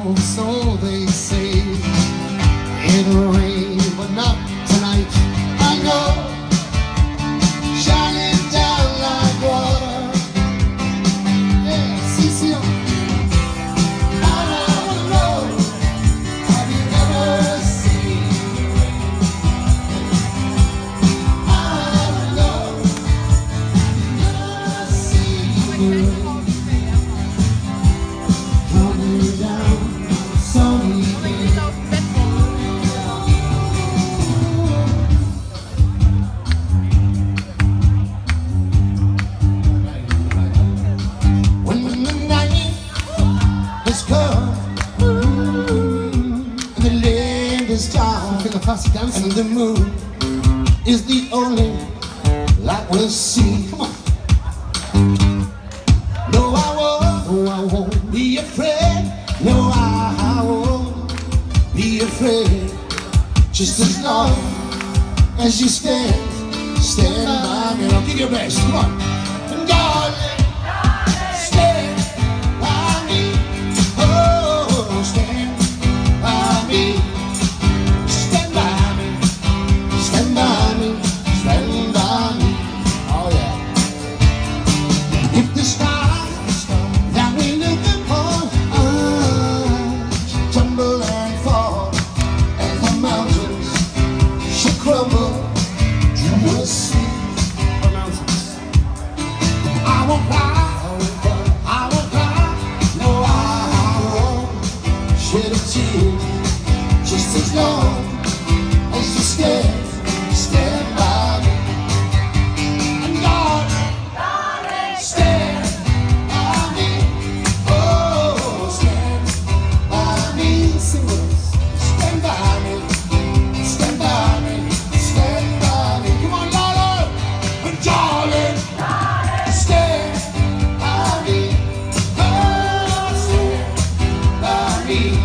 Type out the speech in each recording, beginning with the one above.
snow, so they say. It'll rain, but not tonight. I know, shining down like water. Yeah, CCO. I wanna know, have you ever seen the rain? I wanna know, have you ever seen the rain? Coming down on a sunny day. And the moon is the only light we'll see. Come on. No, I won't be afraid. No, I won't be afraid. Just as long as you stand by me. Now give your best. Come on. And darling, stand by me. Oh, stand by me. Just as long as you stand by me. And darling, stand by me. Oh, stand by me. Sing with us. Stand by me. Stand by me. Stand by me. Come on, Lala. And darling, stand by me. Oh, stand by me.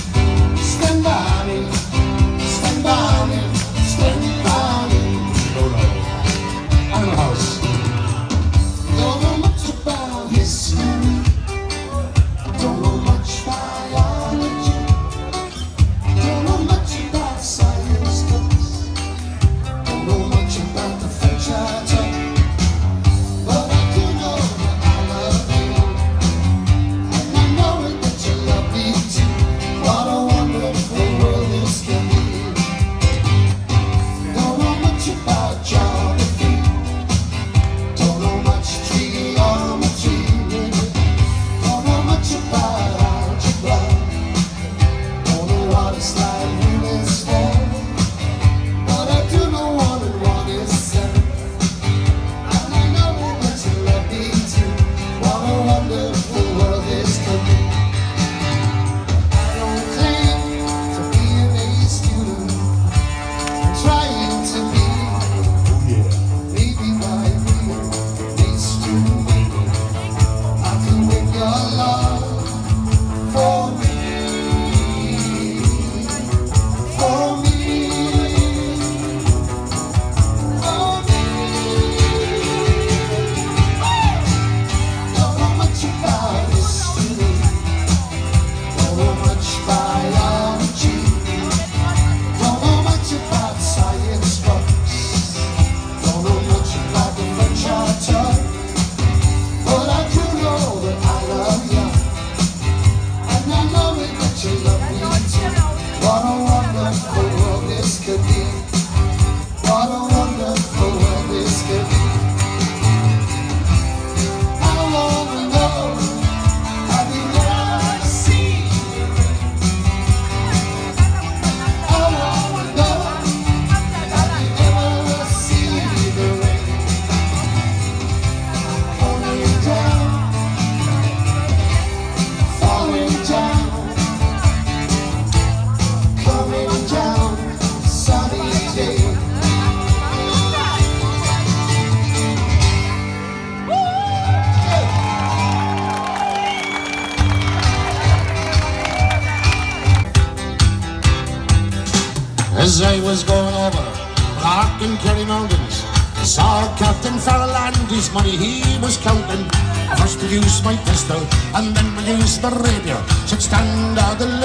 As I was going over Cork and Kerry Mountains, I saw Captain Farrell and his money he was counting. First we used my pistol and then we used the radio. Should stand out the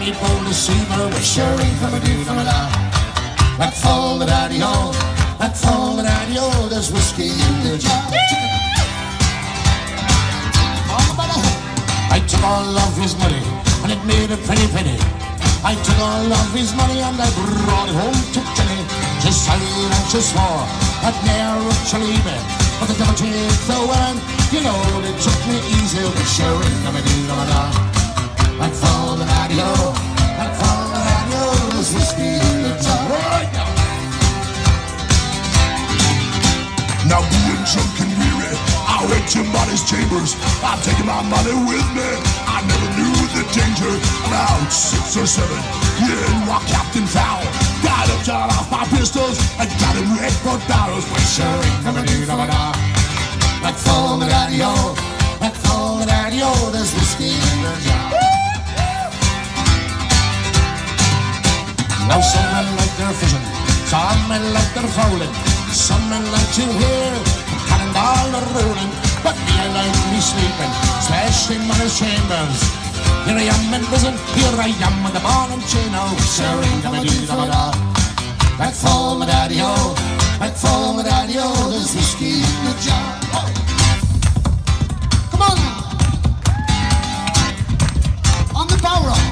Ronnie Bull deceiver, with Sherry from a do from a da. Back fall the daddy-o, back fall the daddy-o, there's whiskey in the jar. I took all of his money, and it made a pretty penny. I took all of his money, and I brought it home to Jenny. She sighed and she swore, that ne'er would she leave me. But the devil take the woman, you know, they took me easy, but sure ain't gonna do no da. Back fall the daddy-o, back fall the daddy-o, there's whiskey in the jar. Right now. Now being drunk and weary, I went to Money's chambers. I'm taking my money with me. I never knew the danger. About 6 or 7, in walked Captain Fowl. Got him shot off my pistols and got him red for barrels. But sure ain't gonna do no da. Back fall the daddy-o, back fall the daddy-o, there's whiskey in the jar. Now some men like their fishing, some men like their fowling, some men like to hear cannonball or rolling. But me, I like me sleeping, especially in Money's chambers. Here I am in prison, here I am with the ball and chain. Oh, sure ain't gonna do no da. Back fall the daddy-o, back fall the daddy-o, there's whiskey in the jar. Oh. Come on now. On the power up.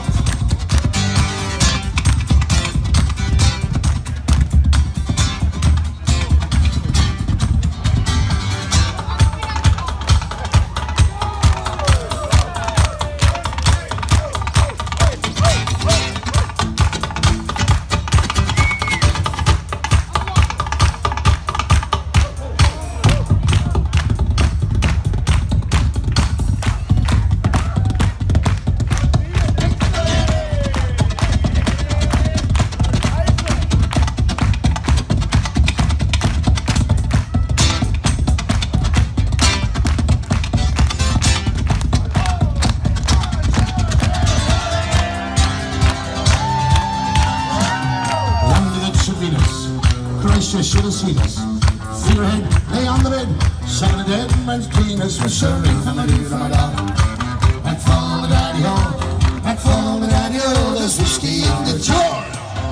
Christ, you should have seen us. Figurehead, lay on the bed, son of the dead man's penis was serving from a do from a da. Back fall the daddy-o, back fall the daddy-o, there's whiskey in the jar.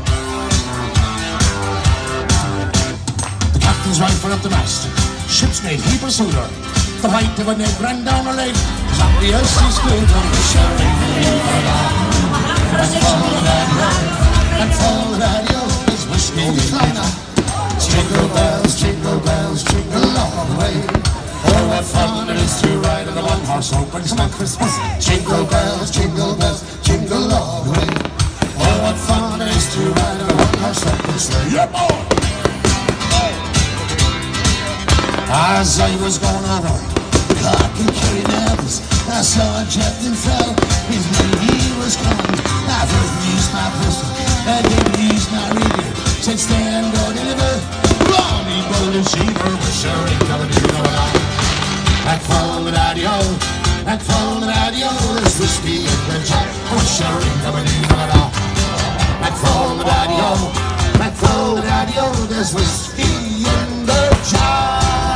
The captain's wife went up the mast, ship's mate, he pursued her. The white of a neck ran down her leg, somebody else is good on the serving from a do from a da. Back fall the daddy-o, back fall the daddy-o, there's whiskey in the jar. Jingle bells, jingle all the way. Oh, what fun it is to ride in the one-horse open sleigh on Christmas. Jingle bells, jingle all the way. Oh, what fun it is to ride in the one-horse open sleigh. Yeah, boy! As I was going over Cork and Kerry-Neville's, I saw a captain fell. His money he was coming. I first used my pistol, I didn't use my radio. Said stand or deliver. Ronnie Bull deceiver, but sure ain't gonna do no da. Back fall the daddy-o, back fall the daddy-o, there's whiskey in the jar. But sure ain't gonna do no da. Back fall the daddy-o, back fall the daddy-o, there's whiskey in the jar.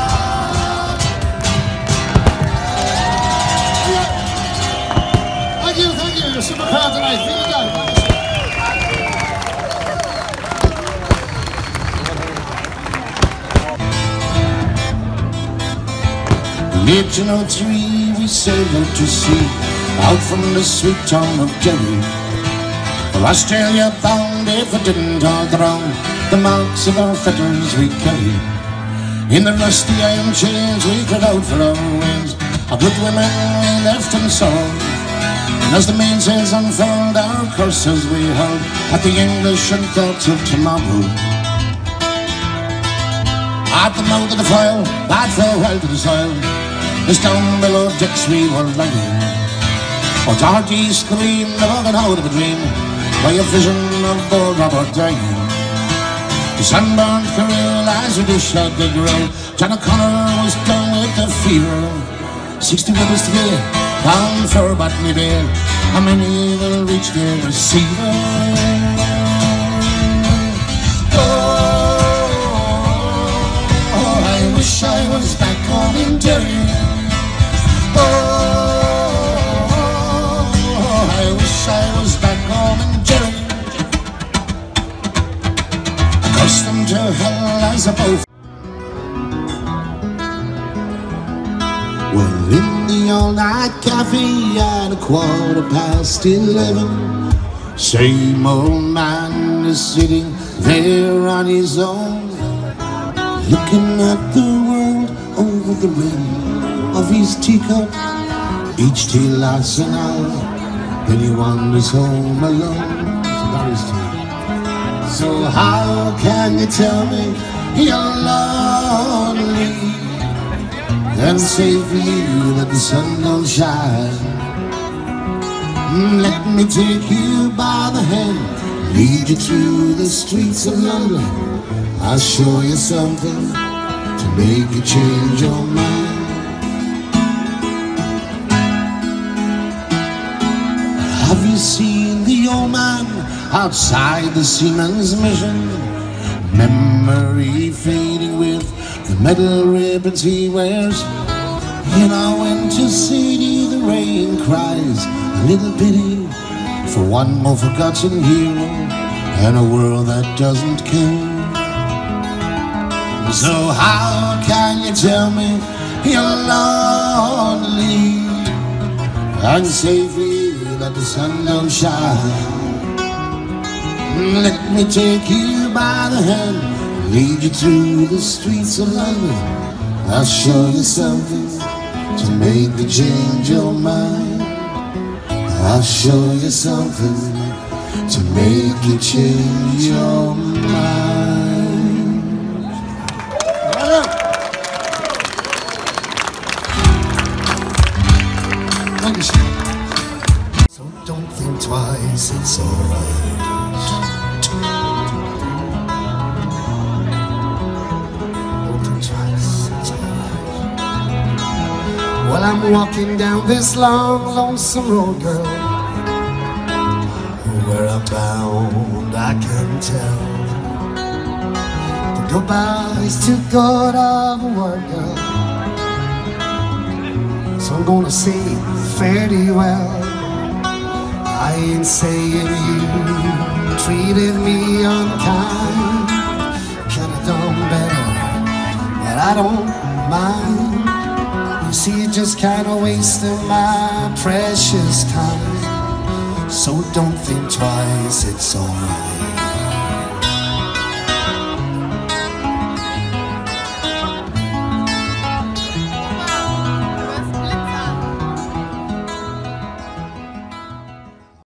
Thank you, you're super proud tonight. Here you go. 1803 we sailed out to sea, out from the sweet town of Kerry. For Australia bound, if it didn't all drown, the marks of our fetters we carry. In the rusty iron chains we cried out for our wings, our good women we left in sorrow. And as the mainsails unfurled, our curses we hurled at the English and thoughts of tomorrow. At the mouth of the foil, bade farewell to the soil, as down below decks we were lying. Oh, Georgie screamed about an out of a dream, by a vision of poor Robert dying. The sunburned career as we dished out the grill, John O'Connor was down with the fever. 60 rebels today, bound for Botany Bay, how many will reach their receiver? Oh, I wish I was back home in Derry. Oh, I wish I was back home is about. Well, in the all-night cafe at 11:15, same old man is sitting there on his own, looking at the world over the rim of his teacup. Each tea lasts an hour, then he wanders home alone. So how can you tell me you're lonely and say for you that the sun don't shine? Let me take you by the hand, lead you through the streets of London. I'll show you something to make you change your mind. Have you seen the old man outside the Seaman's Mission? Memory fading with the metal ribbons he wears. In our winter city the rain cries a little pity for one more forgotten hero and a world that doesn't care. So how can you tell me you're lonely and say for you that the sun don't shine? Let me take you by the hand, lead you through the streets of London. I'll show you something to make you change your mind. I'll show you something to make you change your mind. Thank you, sir. So don't think twice, it's alright. Well, I'm walking down this long, lonesome road, girl. Where I'm bound, I can tell. The goodbye's too good of a word, girl. So I'm gonna say fare thee well. I ain't saying you treated me unkind. Could've done better, but I don't mind. You see, you just kinda wasted my precious time. So don't think twice, it's alright.